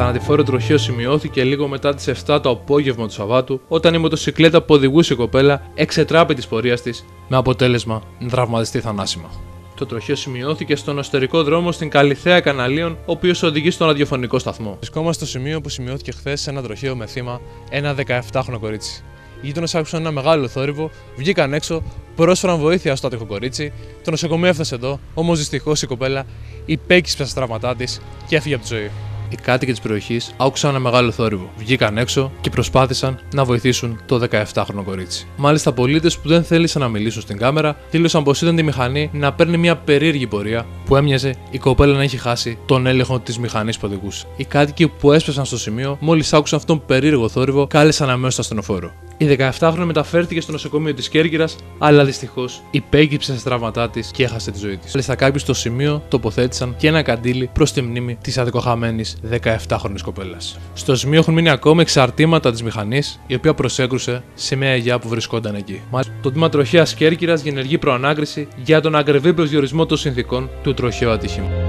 θανατηφόρο τροχαίο σημειώθηκε λίγο μετά τις 7 το απόγευμα του Σαββάτου, όταν η μοτοσυκλέτα που οδηγούσε η κοπέλα εξετράπη της πορείας της, με αποτέλεσμα να τραυματιστεί θανάσιμα. Το τροχαίο σημειώθηκε στον εσωτερικό δρόμο στην Καλιθέα Καναλίων, ο οποίος οδηγεί στον ραδιοφωνικό σταθμό. Βρισκόμαστε στο σημείο που σημειώθηκε χθες ένα τροχαίο με θύμα ένα 17χρονο κορίτσι. Οι γείτονες άκουσαν ένα μεγάλο θόρυβο, βγήκαν έξω, πρόσφεραν βοήθεια στο άτυχο κορίτσι, το νοσοκομείο έφτασε εδώ, όμως δυστυχώς η κοπέλα υπέκυψε στα τραύματά της και έφυγε από τη ζωή. Οι κάτοικοι της περιοχής άκουσαν ένα μεγάλο θόρυβο, βγήκαν έξω και προσπάθησαν να βοηθήσουν το 17χρονο κορίτσι. Μάλιστα, πολίτες που δεν θέλησαν να μιλήσουν στην κάμερα δήλωσαν πως είδαν τη μηχανή να παίρνει μια περίεργη πορεία που έμοιαζε η κοπέλα να έχει χάσει τον έλεγχο της μηχανής που οδηγούσε. Οι κάτοικοι που έσπευσαν στο σημείο, μόλις άκουσαν αυτόν τον περίεργο θόρυβο, κάλεσαν αμέσως τον ασθενοφόρο. Η 17χρονη μεταφέρθηκε στο νοσοκομείο της Κέρκυρας, αλλά δυστυχώς υπέκυψε στα τραύματά της και έχασε τη ζωή της. Μάλιστα, κάποιοι στο σημείο τοποθέτησαν και ένα καντήλι προς τη μνήμη της αδικοχαμένης 17χρονης κοπέλας. Στο σημείο έχουν μείνει ακόμη εξαρτήματα της μηχανής, η οποία προσέκρουσε σε μια γιαγιά που βρισκόταν εκεί. Μάλιστα, το τμήμα τροχαίας Κέρκυρας διενεργεί προανάκριση για τον ακριβή προσδιορισμό των συνθηκών του τροχαίου ατυχήματος.